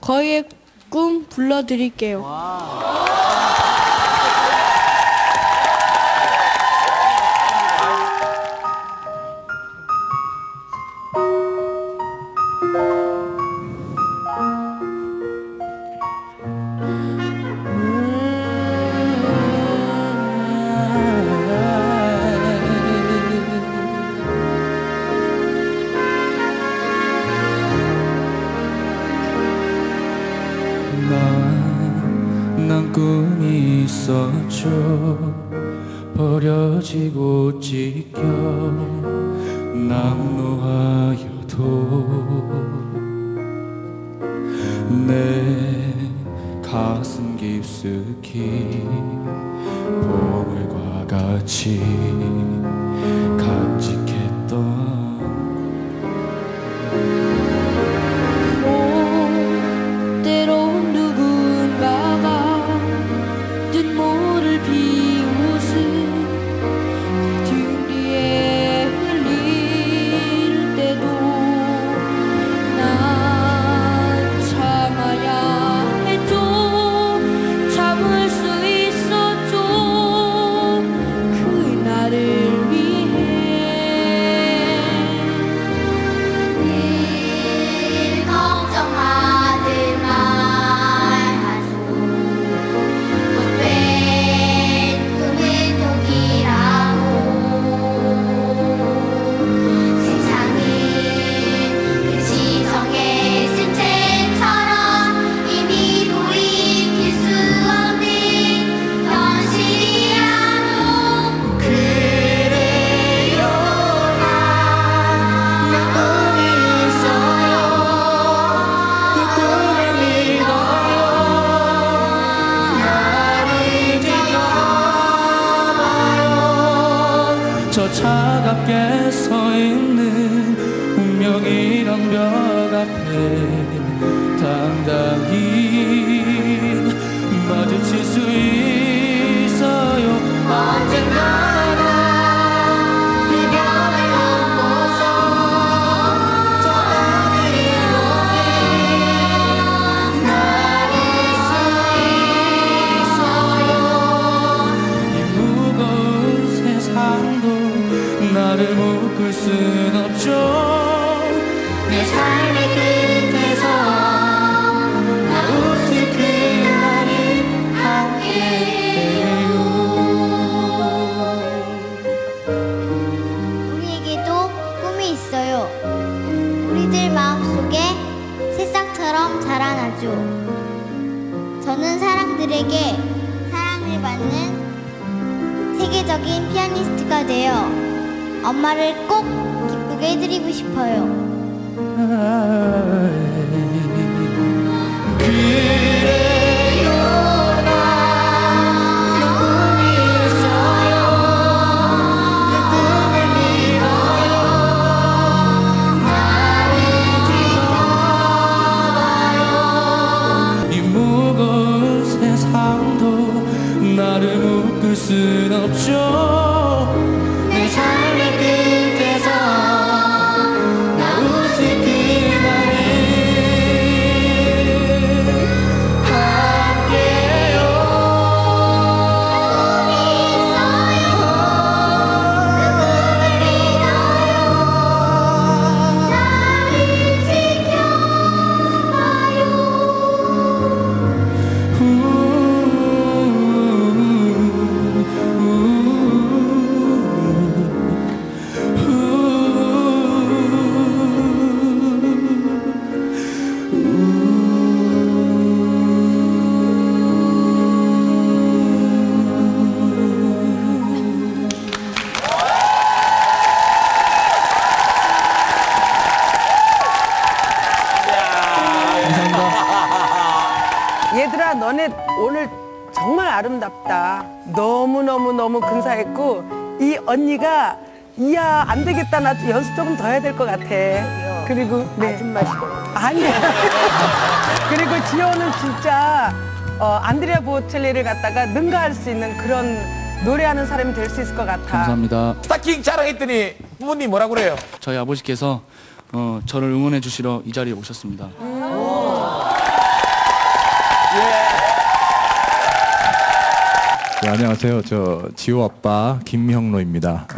거위의 꿈 불러드릴게요. 난 꿈이 있었죠. 버려지고 찢겨 낙노하여도 내 가슴 깊숙이 보물과 같이 간직했던 때론 누군가가 눈물을 비웃은 등 뒤에 흘릴 때도 난 참아야 했죠. 참을 수 있었죠. 그날을 위해 늘 걱정하듯 말하죠. 못된 꿈은 독이라고. 세상은 그 지정했을 채처럼 이미 돌이킬 수 없는 현실이라고. 그래요, 난 꿈이 있어요. 그 꿈을 믿어요. 나를 지켜봐요. 저 차갑게 서 있는 운명이란 벽 앞에 당당히 마주칠 수 있어요. 언젠가는 이 벽을 넘어서 저 하늘로 날릴 수 있어요. 이 무거운 세상도 나를 묶을 순 없죠. 내 삶의 끝에서 나 웃을 그날을 함께해요. 우리에게도 꿈이 있어요. 우리들 마음속에 새싹처럼 자라나죠. 저는 사람들에게 사랑을 받는 세계적인 피아니스트가 되어 엄마를 꼭 기쁘게 해드리고 싶어요. 그래요, 난 꿈이 있어요. 그 꿈을 믿어요. 나를 지켜봐요. 이 무거운 세상도 나를 묶을 순 없죠. 내 삶의 끝에서 나 웃을 그날을 함께해요. 얘들아, 너네 오늘 정말 아름답다. 너무너무 근사했고, 이 언니가 이야 안 되겠다, 나 연습 조금 더 해야 될 것 같아. 그리고 아줌마시고 아니야. 그리고 지호는 진짜 안드레아 보첼리를 갖다가 능가할 수 있는 그런 노래하는 사람이 될 수 있을 것 같아. 감사합니다. 스타킹 자랑했더니 부모님 뭐라 그래요? 저희 아버지께서 저를 응원해 주시러 이 자리에 오셨습니다. 네, 안녕하세요. 저 지호 아빠 김형로입니다.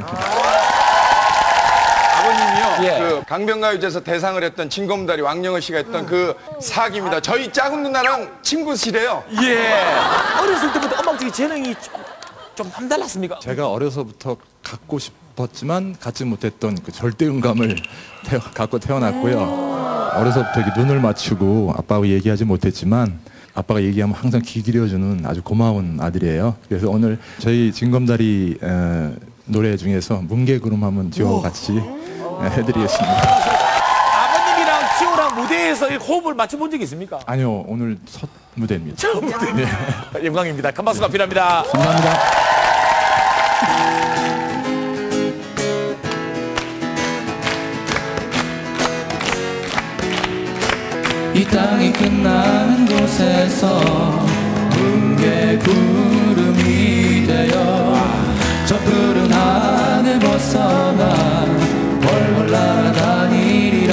아버님이요. 예. 그 강변가요제에서 대상을 했던 진검다리 왕영어 씨가 했던 그 사기입니다. 저희 작은 누나랑 친구시래요. 예. 어렸을 때부터 음악적인 재능이 좀 남달랐습니까? 제가 어려서부터 갖고 싶었지만 갖지 못했던 그 절대음감을 갖고 태어났고요. 어려서부터 이렇게 눈을 맞추고 아빠하고 얘기하지 못했지만 아빠가 얘기하면 항상 귀 기울여주는 아주 고마운 아들이에요. 그래서 오늘 저희 진검다리 노래 중에서 뭉게구름 한번 지호하고 같이 해드리겠습니다. 아버님이랑 지호랑 무대에서 이 호흡을 맞춰본 적이 있습니까? 아니요, 오늘 첫 무대입니다. 처음 무대. 네. 영광입니다. 큰 박수가 필요합니다. 감사합니다. 이 땅이 끝나는 곳에서 뭉게구름이 되어 저 푸른 하늘 벗어나 훨훨 날아다니리라.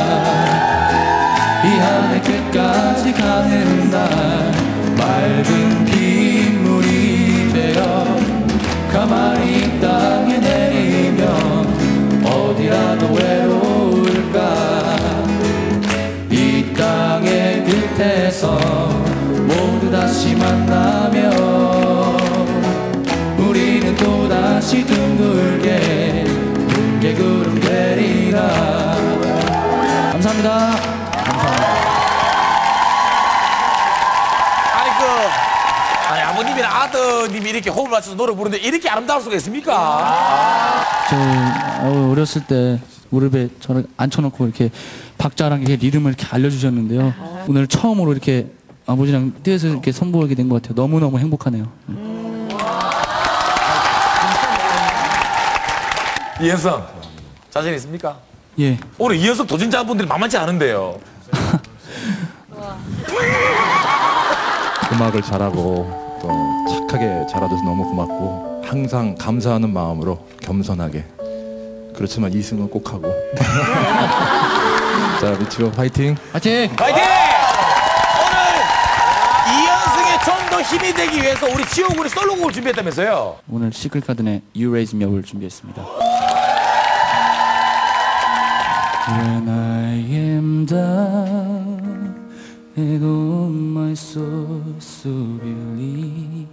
이 하늘 끝까지 가는 날 맑은 빗물이 되어 가만히 이 땅에 내리면 어디라도 외로울까. 이 땅의 끝에서 모두 다시 만나며 우리는 또다시 둥글게 뭉게구름 되리라. 감사합니다. 아니 아버님이랑 아드님이 이렇게 호흡을 맞춰서 노래 부르는데 이렇게 아름다울 수가 있습니까? 저 어렸을 때 무릎에 저를 앉혀놓고 이렇게 박자랑 이렇게 리듬을 이렇게 알려주셨는데요. 오늘 처음으로 이렇게 아버지랑 듀엣을 이렇게 선보이게 된 것 같아요. 너무너무 행복하네요. 이현성 자신 있습니까? 예. 오늘 이현성 도전자분들이 만만치 않은데요. 음악을 잘하고 또 착하게 자라줘서 너무 고맙고 항상 감사하는 마음으로 겸손하게 그렇지만 2승은 꼭 하고 자 미치오 파이팅. 화이팅! 파이팅! 오늘 이현승에 좀 더 힘이 되기 위해서 우리 지호군이 솔로곡을 준비했다면서요? 오늘 시크릿 가든의 You Raise Me Up을 준비했습니다. When I am down and on my soul so weary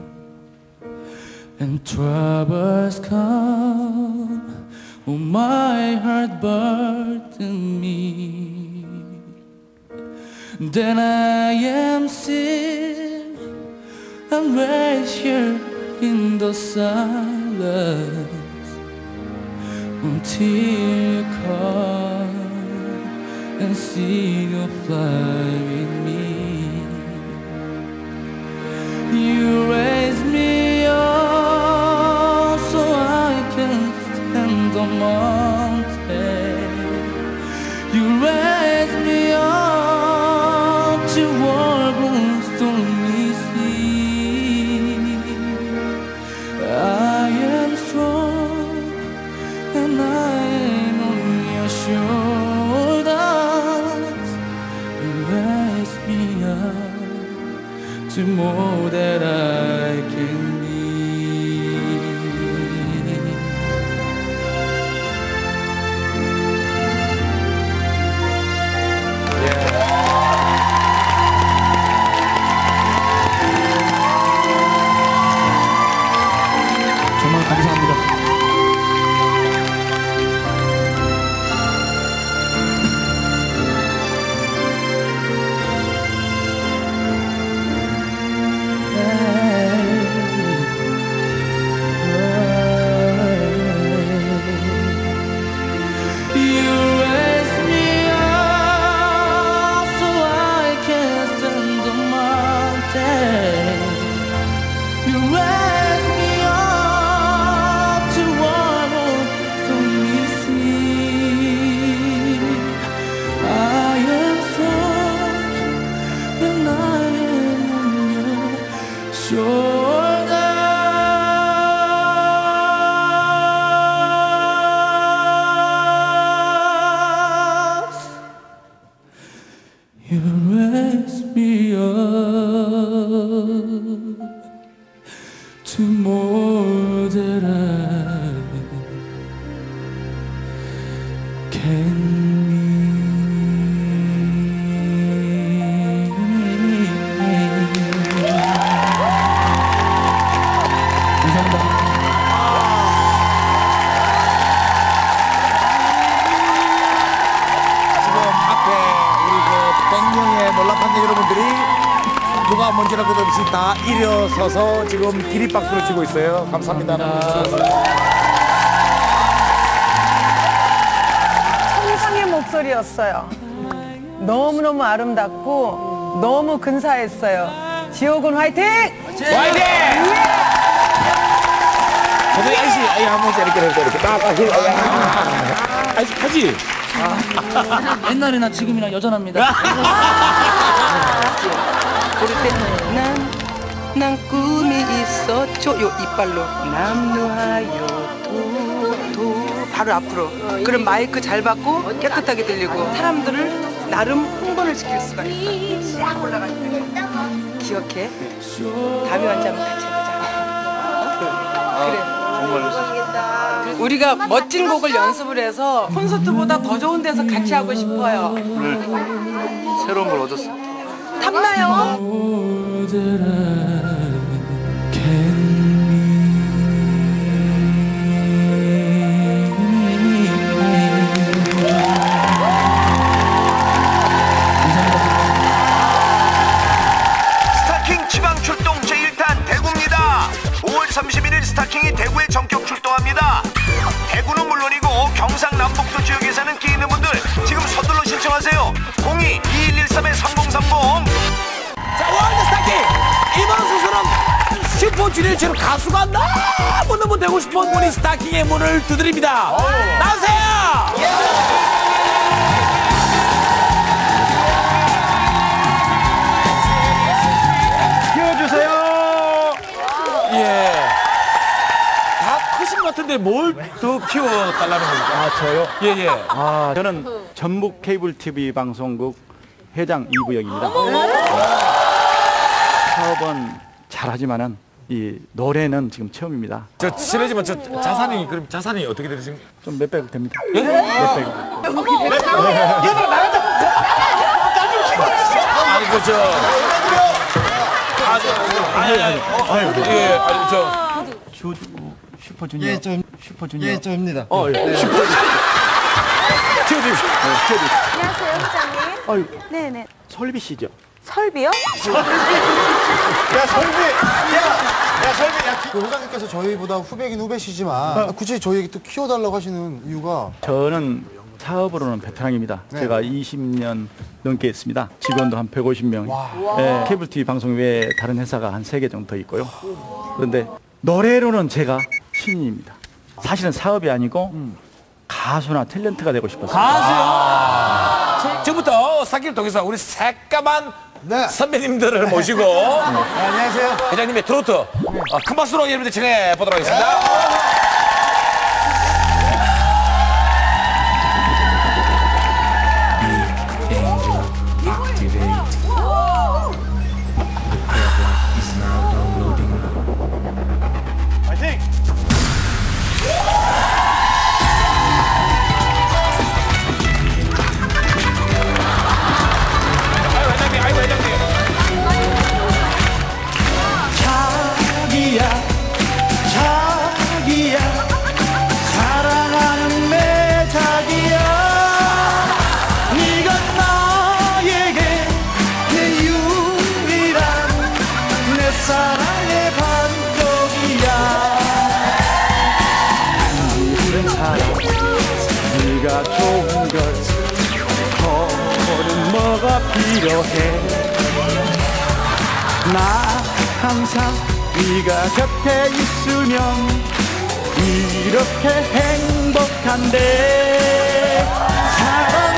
and troubles come, oh my heart burden me. Then I am still and right here in the silence until you come and see you fly with me. You raise me up so I can stand the mountain. You raise me up to walk on stormy sea. I am strong and I am on your shoulders. You raise me more that I can 누가 뭔지라고 없이 다 일어서서 지금 기립박수를 치고 있어요. 감사합니다. 천상의 목소리였어요. 너무너무 아름답고 너무 근사했어요. 지호군 화이팅! 화이팅! 저도 아이씨, 한 번씩 이렇게 딱 아이씨 하지? 옛날이나 지금이나 여전합니다. 우리 때는 난 꿈이 있었죠. 요 이빨로 남루하여 도 바로 앞으로. 그럼 마이크 잘 받고 깨끗하게 들리고 사람들을 나름 흥분을 시킬 수가 있어. 쫙 올라갈 때 기억해. 다음에 완자면 같이 해보자. 그래. 정말. 우리가 멋진 곡을 연습을 해서 콘서트보다 더 좋은 데서 같이 하고 싶어요. 새로운 걸 얻었어. 탐나요? 스타킹 지방 출동 제1탄 대구입니다. 5월 31일 스타킹이 대구에 전격 출동합니다. 대구는 물론이고 경상남북도 지역에 사는 끼 있는 분들 지금 서둘러 신청하세요. 02-2113-3030. 자, 월드 스타킹! 이번 수술은 슈퍼주니어처럼 가수가 너무너무 되고 싶은 분이 스타킹의 문을 두드립니다. 나오세요! 키워주세요. 예. 다 크신 것 같은데 뭘 더 키워달라는 겁니까? 아, 저요? 예, 예. 아, 저는 전북 케이블 TV 방송국 회장 이부영입니다. 사업은 잘하지만은 이 노래는 지금 처음입니다. 저 실례지만 저 자산이 그럼 자산이 어떻게 되십니까? 좀 몇백억 됩니다. 예? 몇백억. 아니 그저 슈퍼주니어. 예, 좀 슈퍼주니어. 예, 좀입니다. 예. 슈퍼주니어. 키워주십시오. 안녕하세요, 회장님. 아유, 네네. 설비 씨죠? 설비요? 야, 설비! 야, 설비! 야, 그 회장님께서 저희보다 후배긴 후배시지만 굳이 저희에게 또 키워달라고 하시는 이유가 저는 사업으로는 베테랑입니다. 네. 제가 20년 넘게 했습니다. 직원도 한 150명. 예, 케이블 TV 방송 외에 다른 회사가 한 3개 정도 더 있고요. 그런데 노래로는 제가 신인입니다. 사실은 사업이 아니고 가수나 탤런트가 되고 싶었어요. 가수요? 지금부터 스타킹을 통해서 우리 새까만 선배님들을 모시고 안녕하세요. 회장님의 트로트 큰 박수로 여러분들 청해 보도록 하겠습니다. 자기야 사랑하는 내 자기야 네가 나에게 내 유일한 내 사랑의 반쪽이야 이런 사랑 네가 좋은 걸 더는 뭐가 필요해 나 항상 네가 곁에 있으면 이렇게 행복한데 사랑